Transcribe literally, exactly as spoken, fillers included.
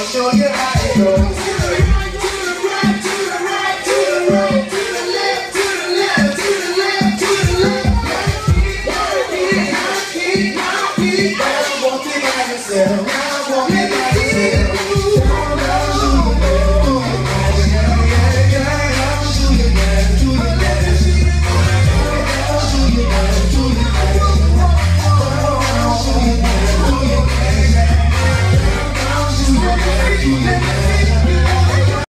show you how it goes. Now I want